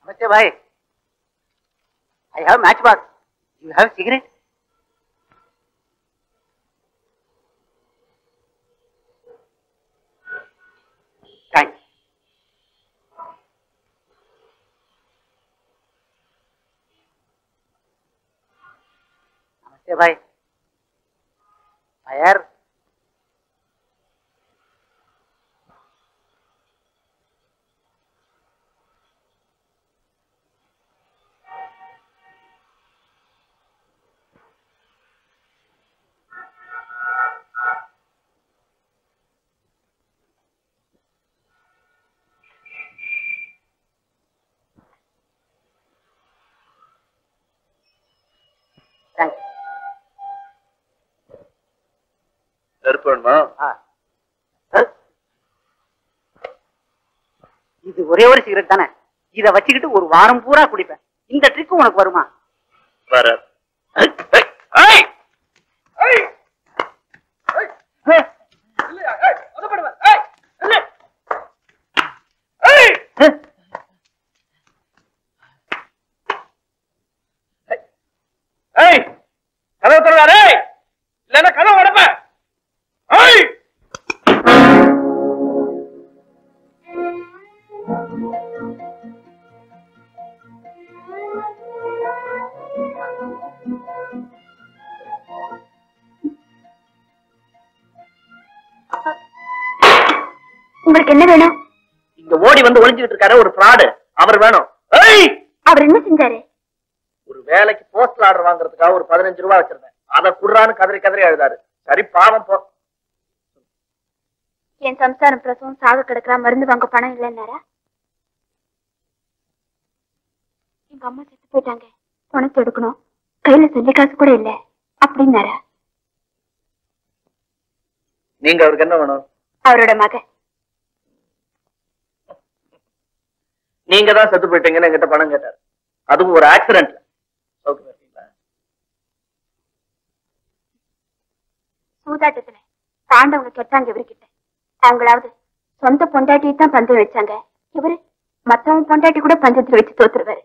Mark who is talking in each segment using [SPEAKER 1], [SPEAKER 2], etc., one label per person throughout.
[SPEAKER 1] नमस्ते भाई। I have matchbox. You have cigarette? Thanks. नमस्ते भाई। फायर। Thanks. இது ஒரே ஒரு சிகரெட் தானே, இத வச்சுக்கிட்டு ஒரு வாரம் பூரா குடிப்பேன். இந்த ட்ரிக் உனக்கு வருமா?
[SPEAKER 2] வராது. கதவு திறவாரே, இல்லன்னா கதவு உடைப்பேன்.
[SPEAKER 3] உங்களுக்கு என்ன வேணும்?
[SPEAKER 2] இங்க ஓடி வந்து ஒளிஞ்சுக்கிட்டு இருக்காரு ஒரு ஃப்ராடு, அவர் வேணும்.
[SPEAKER 3] அவர் என்ன செஞ்சாரு?
[SPEAKER 2] ஒரு வேலைக்கு போஸ்டல் ஆர்டர் வாங்குறதுக்காக ஒரு 15 ரூபாய் வச்சிருந்தேன், அதை குடுறான்னு கதறி கதறி அழுதாரு. சரி பாவம் போ.
[SPEAKER 3] என் சம்சாரம் பிரசவம் சாக கிடக்குறா, மருந்து வாங்க பணம் இல்லைன்னாரா? எங்க அம்மா செத்து போயிட்டாங்க, பணத்தை எடுக்கணும், கையில சொல்லி காசு கூட இல்ல அப்படின்னாரா?
[SPEAKER 2] நீங்க அவருக்கு என்ன வேணும்?
[SPEAKER 3] அவரோட மகன்.
[SPEAKER 2] நீங்க தான் செத்து போயிட்டீங்கன்னு என்கிட்ட பணம் கேட்டாரு, அதுவும் ஒரு ஆக்சிடென்ட்ல.
[SPEAKER 3] சூதாட்டத்துல பாண்டவங்க கெட்டாங்க இவர்கிட்ட. அவங்களாவது சொந்த பொண்டாட்டியை தான் பந்தயம் வச்சாங்க, இவரு மத்தவங்க பொண்டாட்டி கூட பந்தயத்துல வச்சு தோத்துருவாரு.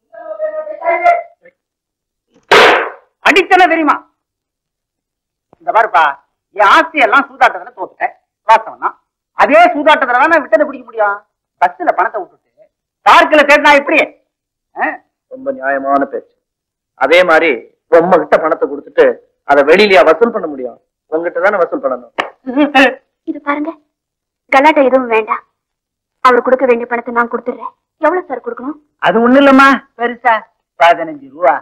[SPEAKER 1] அடித்தன தெரியுமா? இந்த பாருப்பா, என் ஆஸ்தி எல்லாம் சூதாட்டத்துல தோத்துட்டேன், வாஸ்தவம் தான். அதே சூதாட்டத்துல தான் நான் விட்டதை பிடிக்க முடியும். பஸ்ல பணத்தை விட்டுட்டு பார்க்கல தேடினா எப்படி?
[SPEAKER 2] ரொம்ப நியாயமான பேச்சு. அதே மாதிரி உங்க கிட்ட பணத்தை கொடுத்துட்டு அதை வெளியிலயா வசூல் பண்ண முடியும்? உங்ககிட்ட தானே வசூல் பண்ணணும்.
[SPEAKER 3] இது பாருங்க, கலாட்டா எதுவும் வேண்டாம். அவர் கொடுக்க வேண்டிய பணத்தை நான் கொடுத்துடுறேன். எவ்வளவு சார் கொடுக்கணும்?
[SPEAKER 1] அது ஒண்ணு இல்லம்மா, பெருசா 15 ரூபா.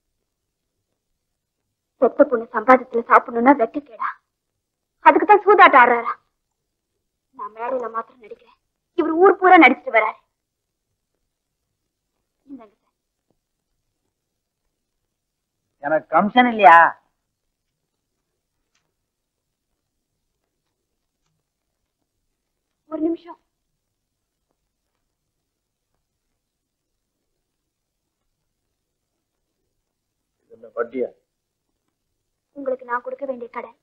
[SPEAKER 3] செத்த பொண்ணு சம்பாதத்துல சாப்பிடணும்னா வெக்க கேடா, அதுக்குதான் சூதாட்டம் ஆடுறாரா? நான் மேடையில மாத்திரம் நடிக்கிறேன், இவர் ஊர் பூரா நடிச்சுட்டு வராரு.
[SPEAKER 1] எனக்கு கமிஷன் இல்லையா?
[SPEAKER 3] ஒரு நிமிஷம்.
[SPEAKER 2] வட்டியா?
[SPEAKER 3] உங்களுக்கு நான் கொடுக்க வேண்டிய கடன்.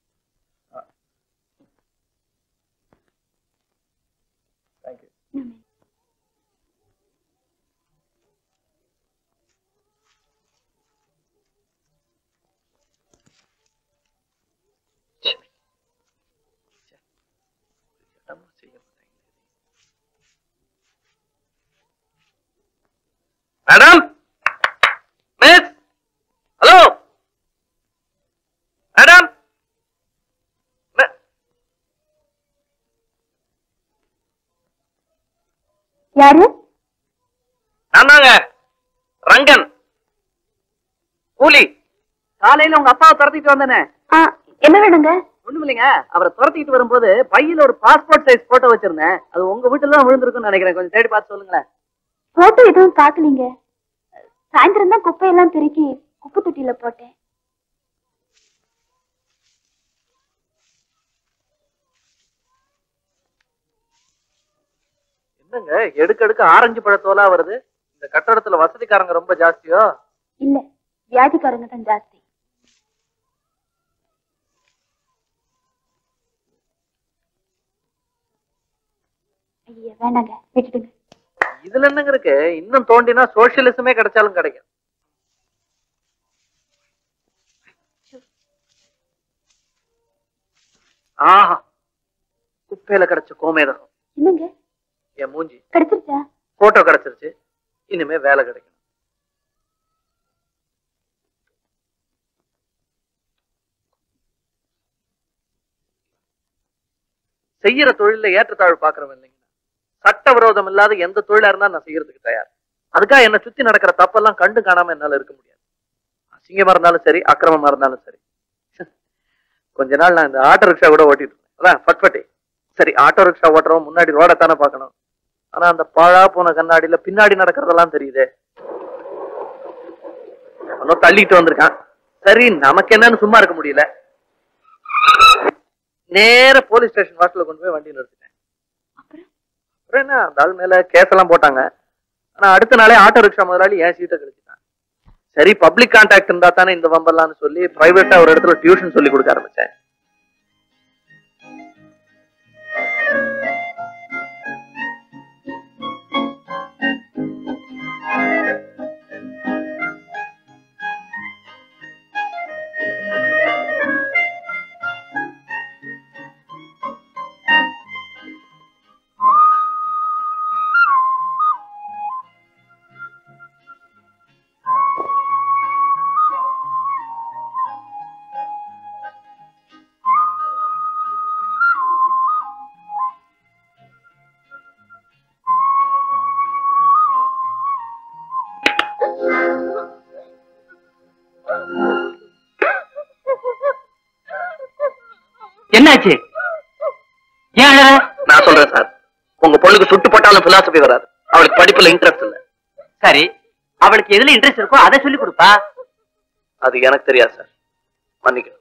[SPEAKER 2] Madam, miss, hello madam.
[SPEAKER 3] யாரு?
[SPEAKER 2] நான் தாங்க, ரங்கன், கூலி.
[SPEAKER 1] காலையில உங்க அப்பாவை துரத்திட்டு வந்தேனே.
[SPEAKER 3] என்ன வேணுங்க?
[SPEAKER 1] ஒண்ணும் இல்லைங்க, அவரை துரத்திட்டு வரும்போது பையில ஒரு பாஸ்போர்ட் சைஸ் போட்டோ வச்சிருந்தேன், அது உங்க வீட்டுல தான் விழுந்திருக்குன்னு நினைக்கிறேன். கொஞ்சம் தேடி பார்த்து சொல்லுங்களேன்.
[SPEAKER 3] போட்டோ எதுவும் பாக்கலீங்க, சாயந்தரம் தான் குப்பையெல்லாம் பெருக்கி குப்பை தொட்டியில போட்டேன்.
[SPEAKER 2] என்னங்க எடுக்க ஆரஞ்சு பழத்தோலா வருது? இந்த கட்டடத்துல வசதிக்காரங்க ரொம்ப ஜாஸ்தியோ?
[SPEAKER 3] இல்ல, வியாதிக்காரங்க தான் ஜாஸ்தி. ஐயா வேண்டாங்க, விட்டுடுங்க.
[SPEAKER 2] இதுல என்னங்க இருக்கு? இன்னும் தோண்டினா சோசியலிசமே கிடைச்சாலும் கிடைக்கும். ஆஹா, குப்பையில கிடைச்ச கோமேதகம்.
[SPEAKER 3] என்னங்க
[SPEAKER 2] என் மூஞ்சி
[SPEAKER 3] கிடைச்சிருச்சா?
[SPEAKER 2] போட்டோ கிடைச்சிருச்சு. இனிமே வேலை கிடைக்கும். செய்யற தொழில ஏற்றத்தாழ்வு பாக்குறவன் இல்லைங்க. சட்ட விரோதம் இல்லாத எந்த தொழிலா இருந்தா நான் செய்யறதுக்கு தயார். அதுக்காக என்ன சுத்தி நடக்கிற தப்பெல்லாம் கண்டு காணாம என்னால இருக்க முடியாது. அசிங்கமா இருந்தாலும் சரி, அக்கிரமமா இருந்தாலும் சரி. கொஞ்ச நாள் நான் இந்த ஆட்டோ ரிக்ஷா கூட ஓட்டிட்டு இருந்தேன். அதான் ஃபட்பட்டி. சரி, ஆட்டோ ரிக்ஷா ஓட்டுறோம், முன்னாடி ரோடத்தானே பார்க்கணும். ஆனா அந்த பாழா போன கண்ணாடியில பின்னாடி நடக்கிறதெல்லாம் தெரியுதே. ஒன்னும் தள்ளிட்டு வந்திருக்கான். சரி, நமக்கு என்னன்னு சும்மா இருக்க முடியல. நேர போலீஸ் ஸ்டேஷன் வாசல்ல கொண்டு போய் வண்டி நிறுத்திட்டேன். அப்புறம் என்ன, அந்த ஆள் மேல கேஸ் எல்லாம் போட்டாங்க. ஆனா அடுத்த நாளே ஆட்டோ ரிக்ஷா முதலாளி என் சீட்டை கழிச்சுட்டான். சரி, பப்ளிக் கான்டாக்ட் இருந்தா தானே இந்த வம்பெல்லாம்னு சொல்லி பிரைவேட்டா ஒரு இடத்துல டியூஷன் சொல்லி கொடுக்க ஆரம்பிச்சேன்.
[SPEAKER 1] என்னாச்சு? ஏன்
[SPEAKER 2] நான் சொல்றேன் சார், உங்க பொண்ணுக்கு சுட்டு போட்டாலும் பிலாசபி வராது. அவளுக்கு படிப்புல இன்ட்ரெஸ்ட் இல்ல.
[SPEAKER 1] சரி, அவளுக்கு எதுல இன்ட்ரெஸ்ட் இருக்கோ அதை சொல்லி கொடுப்பா.
[SPEAKER 2] அது எனக்கு தெரியாது சார், மன்னிக்கணும்.